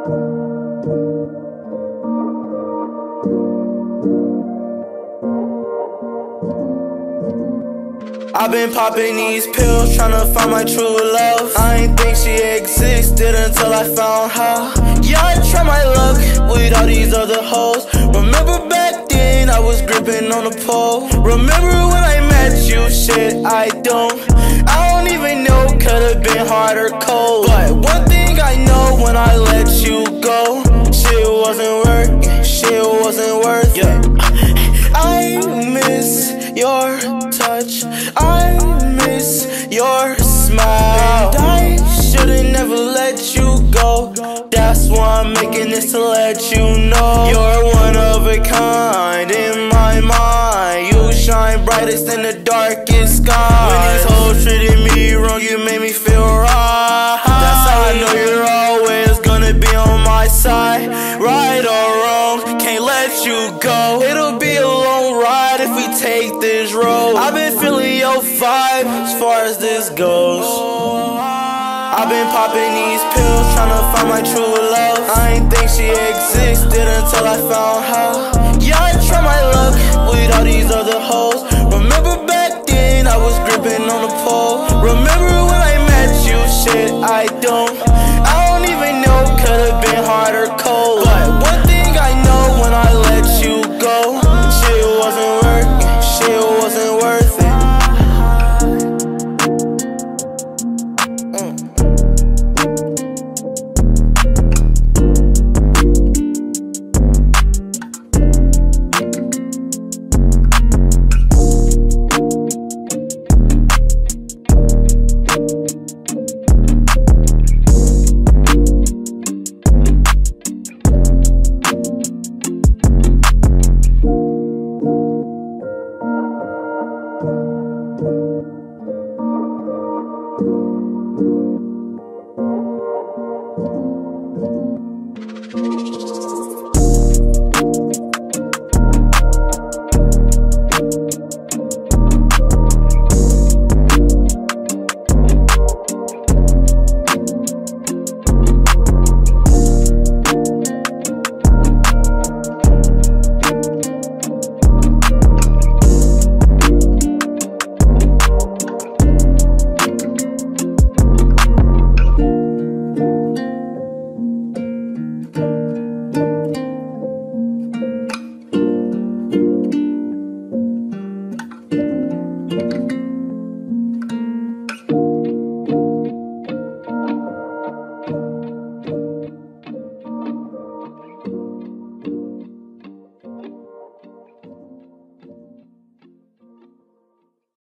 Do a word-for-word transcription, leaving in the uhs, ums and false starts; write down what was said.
I've been popping these pills, tryna find my true love. I ain't think she existed until I found her. Yeah, I try my luck with all these other hoes. Remember back then I was gripping on the pole. Remember when I met you? Shit, I don't. I don't even know, could've been hard or cold. But one thing I know, when I let you go, shit wasn't worth, shit wasn't worth it. I miss your touch, I miss your smile. And I should've never let you go. That's why I'm making this to let you know you're one of a kind in my mind. You shine brightest in the darkest sky. When these hoes treated me wrong, you made me feel right. That's how I know you're always gonna be on my side. Right or wrong, can't let you go. It'll be a long ride if we take this road. I've been feeling your vibe as far as this goes. I've been popping these pills, tryna find my true love. I ain't think she existed until I found her. Yeah, I try my luck with all these other hoes.